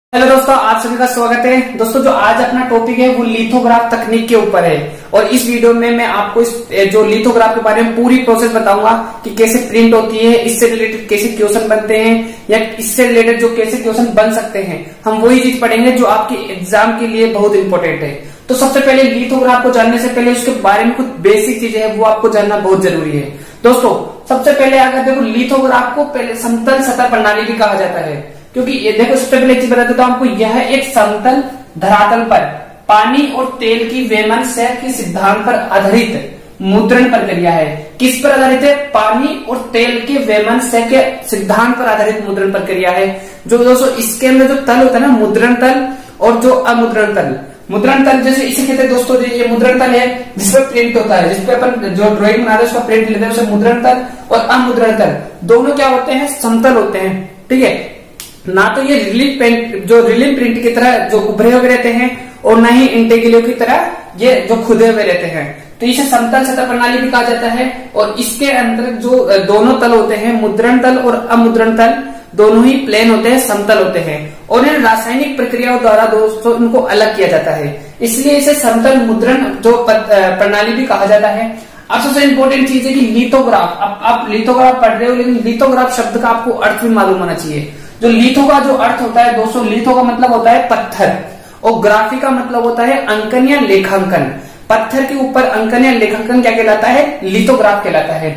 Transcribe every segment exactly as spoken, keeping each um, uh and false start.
Hello दोस्तों, आप सभी का स्वागत है। दोस्तों जो आज अपना टॉपिक है वो लिथोग्राफ तकनीक के ऊपर है और इस वीडियो में मैं आपको इस जो लिथोग्राफ के बारे में पूरी प्रोसेस बताऊंगा कि कैसे प्रिंट होती है, इससे रिलेटेड कैसे क्वेश्चन बनते हैं या इससे रिलेटेड जो कैसे क्वेश्चन बन सकते हैं। हम वही चीज पढ़ेंगे जो आपके एग्जाम के लिए बहुत इंपॉर्टेंट है। तो सबसे पहले लिथोग्राफ को जानने से पहले उसके बारे में कुछ बेसिक चीजें है वो आपको जानना बहुत जरूरी है। दोस्तों सबसे पहले अगर देखो लिथोग्राफ को पहले समतल सतह प्रणाली भी कहा जाता है, क्योंकि ये देखो सबसे पहले एक चीज बता देता हूं आपको, यह एक समतल धरातल पर पानी और तेल की वैमनस्य के सिद्धांत पर आधारित मुद्रण प्रक्रिया है। किस पर आधारित है? पानी और तेल के वैमनस्य के सिद्धांत पर आधारित मुद्रण प्रक्रिया है। जो दोस्तों इसके अंदर जो तल होता है ना, मुद्रण तल और जो अमुद्रण तल। मुद्रण तल जैसे इसे कहते हैं दोस्तों, ये मुद्रण तल है जिसपे प्रिंट होता है, जिसपे अपन जो ड्राइंग बना रहे हैं उसका प्रिंट लेते हैं, उसे मुद्रण तल और अमुद्रण तल दोनों क्या होते हैं? समतल होते हैं। ठीक है, ना तो ये रिलीफ प्रिंट जो रिलीफ प्रिंट की तरह जो उभरे हुए रहते हैं और ना ही इंटेग्रियो की तरह ये जो खुदे हुए रहते हैं। तो इसे समतल सतह प्रणाली भी कहा जाता है। और इसके अंदर जो दोनों तल होते हैं, मुद्रण तल और अमुद्रण तल, दोनों ही प्लेन होते हैं, समतल होते हैं और इन रासायनिक प्रक्रियाओं द्वारा दोस्तों इनको अलग किया जाता है, इसलिए इसे समतल मुद्रण जो प्रणाली भी कहा जाता है। अब सबसे इंपॉर्टेंट चीज है कि लिथोग्राफ, अब आप लिथोग्राफ पढ़ रहे हो लेकिन लिथोग्राफ शब्द का आपको अर्थ भी मालूम होना चाहिए। जो लिथो का जो अर्थ होता है दोस्तों, लिथो का मतलब होता है पत्थर और ग्राफी का मतलब होता है अंकन या लेखांकन। पत्थर के ऊपर अंकन या लेखांकन क्या कहलाता है? लिथोग्राफ कहलाता है।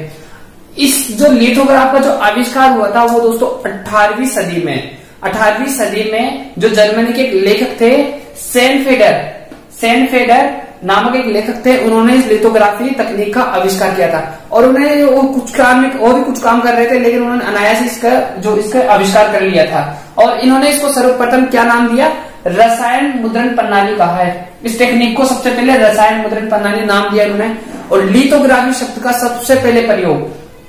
इस जो लिथोग्राफ का जो आविष्कार हुआ था वो दोस्तों अठारहवीं सदी में अठारहवीं सदी में जो जर्मनी के एक लेखक थे सेनफेडर सेनफेडर नामक एक लेखक थे, उन्होंने इस लिथोग्राफी तकनीक का आविष्कार किया था। और उन्हें वो कुछ काम और भी कुछ काम कर रहे थे लेकिन उन्होंने अनायास इसका जो इसका आविष्कार कर लिया था और इन्होंने इसको सर्वप्रथम क्या नाम दिया? रसायन मुद्रण प्रणाली कहा है। इस टेक्निक को सबसे पहले रसायन मुद्रण प्रणाली नाम दिया उन्होंने। और लिथोग्राफी शब्द का सबसे पहले प्रयोग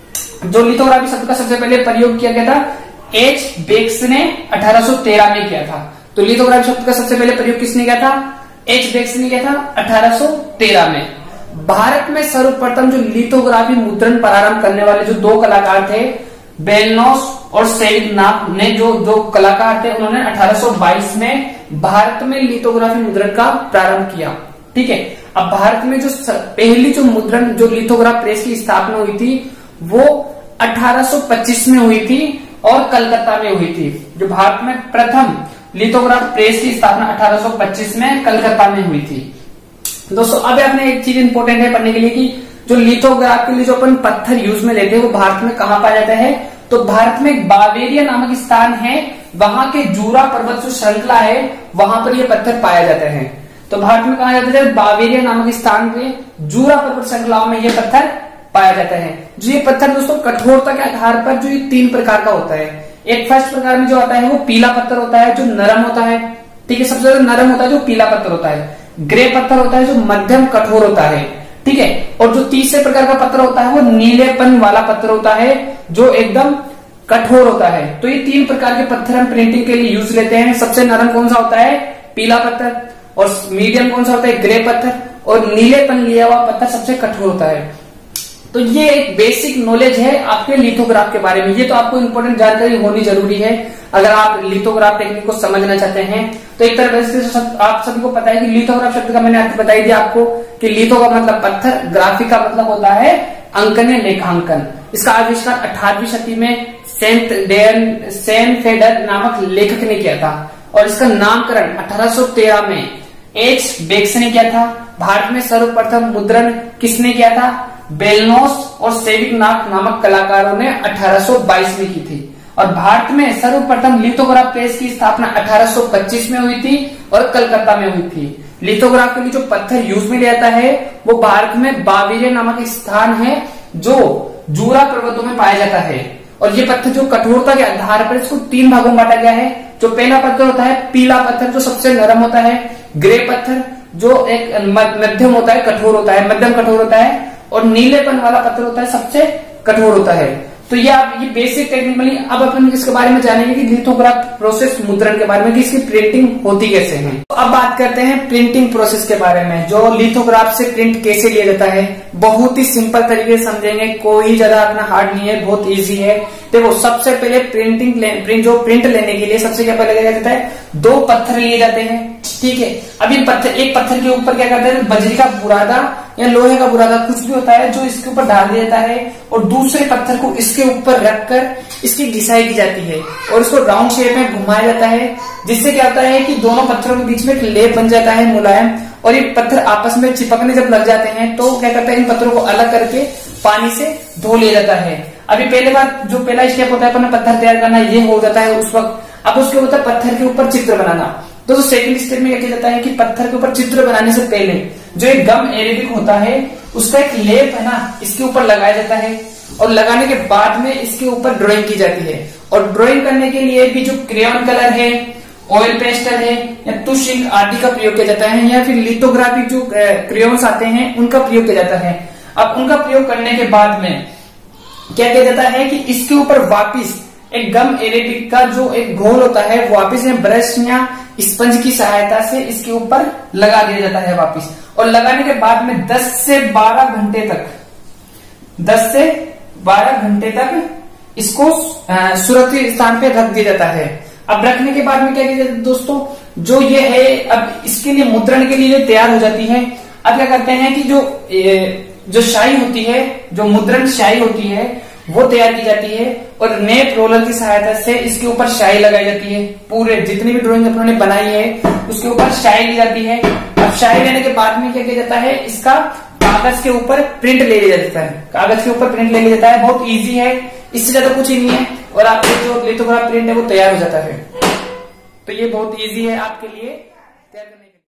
जो लिथोग्राफी शब्द का सबसे पहले प्रयोग किया गया था एच बेक्स ने अठारह सौ तेरह में किया था। तो लिथोग्राफी शब्द का सबसे पहले प्रयोग किसने किया था? एच बेक्स ने किया था अठारह सौ तेरह में। भारत में सर्वप्रथम जो लिथोग्राफी मुद्रण प्रारंभ करने वाले जो दो कलाकार थे, बेलनोस और सेविग्नाक ने जो दो कलाकार थे, उन्होंने अठारह सौ बाईस में भारत में लिथोग्राफी मुद्रण का प्रारंभ किया। ठीक है, अब भारत में जो पहली जो मुद्रण जो लिथोग्राफ प्रेस की स्थापना हुई थी वो अठारह सौ पच्चीस में हुई थी और कलकत्ता में हुई थी। जो भारत में प्रथम लिथोग्राफ प्रेस की स्थापना अठारह सौ पच्चीस में कलकत्ता में हुई थी। दोस्तों अब आपने एक चीज इंपॉर्टेंट है पढ़ने के लिए कि जो लिथोग्राफ के लिए जो अपन पत्थर यूज में लेते हैं वो भारत में कहाँ पाया जाता है? तो भारत में एक बावेरिया नामक स्थान है, वहां के जूरा पर्वत जो श्रृंखला है वहां पर ये पत्थर पाया जाता है। तो भारत में कहा जाता है बावेरिया नामक स्थान पे जूरा पर्वत श्रृंखलाओं में ये पत्थर पाया जाता है। जो ये पत्थर दोस्तों कठोरता के आधार पर जो ये तीन प्रकार का होता है। एक फर्स्ट प्रकार में जो आता है वो पीला पत्थर होता है जो नरम होता है। ठीक है, सबसे ज्यादा नरम होता है जो पीला पत्थर होता है। ग्रे पत्थर होता है जो मध्यम कठोर होता है। ठीक है, और जो तीसरे प्रकार का पत्थर होता है वो नीलेपन वाला पत्थर होता है जो एकदम कठोर होता है। तो ये तीन प्रकार के पत्थर हम प्रिंटिंग के लिए यूज लेते हैं। सबसे नरम कौन सा होता है? पीला पत्थर। और मीडियम कौन सा होता है? ग्रे पत्थर। और नीलेपन लिया हुआ पत्थर सबसे कठोर होता है। तो ये एक बेसिक नॉलेज है आपके लिथोग्राफ के बारे में। ये तो आपको इंपॉर्टेंट जानकारी होनी जरूरी है अगर आप लिथोग्राफ टेक्निक को समझना चाहते हैं। तो एक तरह से सब, आप सभी को पता है कि लिथोग्राफ शब्द का मैंने अर्थ बताई दिया आपको कि लिथो का मतलब पत्थर, ग्राफी का मतलब होता है अंकन या लेखांकन। इसका आविष्कार अठारहवीं सदी में सेंट डेन सेनफेडर नामक लेखक ने किया था और इसका नामकरण अठारह सौ तेरह में एच बेक्स ने किया था। भारत में सर्वप्रथम मुद्रण किसने किया था? बेलनोस और सेविग्नाक नामक कलाकारों ने अठारह सौ बाईस में की थी। और भारत में सर्वप्रथम लिथोग्राफ प्रेस की स्थापना अठारह सौ पच्चीस में हुई थी और कलकत्ता में हुई थी। लिथोग्राफ के लिए जो पत्थर यूज में लिया जाता है वो भारत में बावेरिया नामक एक स्थान है जो जूरा पर्वतों में पाया जाता है। और ये पत्थर जो कठोरता के आधार पर इसको तीन भागों में बांटा गया है। जो पहला पत्थर होता है पीला पत्थर जो सबसे नरम होता है, ग्रे पत्थर जो एक मध्यम होता है, कठोर होता है, मध्यम कठोर होता है, और नीलेपन वाला पत्थर होता है सबसे कठोर होता है। तो ये आप ये बेसिक टेक्निकली अब अपन इसके बारे में जानेंगे कि लिथोग्राफ प्रोसेस मुद्रण के बारे में कि इसकी प्रिंटिंग होती कैसे है। तो अब बात करते हैं प्रिंटिंग प्रोसेस के बारे में, जो लिथोग्राफ से प्रिंट कैसे लिया जाता है। बहुत ही सिंपल तरीके से समझेंगे, कोई ज्यादा अपना हार्ड नहीं है, बहुत इजी है। देखो सबसे पहले प्रिंटिंग प्रिंट जो प्रिंट लेने के लिए सबसे क्या पहले क्या जाता है, दो पत्थर लिए जाते हैं, ठीक है। अभी पत्थर एक पत्थर के ऊपर क्या करते हैं, बजरी का बुरादा या लोहे का बुरादा कुछ भी होता है जो इसके ऊपर डाल दिया जाता है और दूसरे पत्थर को इसके ऊपर रखकर इसकी घिसाई की जाती है और इसको राउंड शेप में घुमाया जाता है, जिससे क्या होता है कि दोनों पत्थरों के बीच में एक लेप बन जाता है मुलायम, और ये पत्थर आपस में चिपकने जब लग जाते हैं तो क्या करता है, इन पत्थरों को अलग करके पानी से धो लिया जाता है। अभी पहले बार जो पहला स्टेप होता है अपना पत्थर तैयार करना, ये हो जाता है उस वक्त। अब उसके होता है पत्थर के ऊपर चित्र बनाना। तो सेकंड स्टेप में क्या किया जाता है कि पत्थर के ऊपर चित्र बनाने से पहले जो एक गम एरेबिक होता है उसका एक लेप है ना, इसके ऊपर लगाया जाता है और लगाने के बाद में इसके ऊपर ड्राइंग की जाती है। और ड्राइंग करने के लिए भी जो क्रेयॉन कलर है, ऑयल पेस्टल है या तुष इंक आदि का प्रयोग किया जाता है, या फिर लिथोग्राफिक जो क्रेयॉन्स आते हैं उनका प्रयोग किया जाता है। अब उनका प्रयोग करने के बाद में क्या किया जाता है कि इसके ऊपर वापिस एक गम एरेबिक का जो एक घोल होता है वापिस ब्रश या स्पंज की सहायता से इसके ऊपर लगा दिया जाता है वापिस। और लगाने के बाद में दस से बारह घंटे तक दस से बारह घंटे तक इसको सुरक्षित स्थान पे रख दिया जाता है। अब रखने के बाद में क्या किया जाता है दोस्तों, जो ये है अब इसके लिए मुद्रण के लिए जो तैयार हो जाती है। अब क्या करते हैं कि जो जो शाई होती है, जो मुद्रण शाई होती है वो तैयार की जाती है और नेप रोलर की सहायता से इसके ऊपर शाई लगाई जाती है। पूरे जितनी भी ड्राइंग अपनों ने बनाई है उसके ऊपर शाई ली जाती है। अब शाई लेने के बाद में क्या किया जाता है, इसका कागज के ऊपर प्रिंट ले लिया जाता है। कागज के ऊपर प्रिंट ले लिया जाता है, बहुत इजी है, इससे ज्यादा कुछ ही नहीं है और आपके जो लिथोग्राफ प्रिंट है वो तैयार हो जाता है। तो ये बहुत इजी है आपके लिए।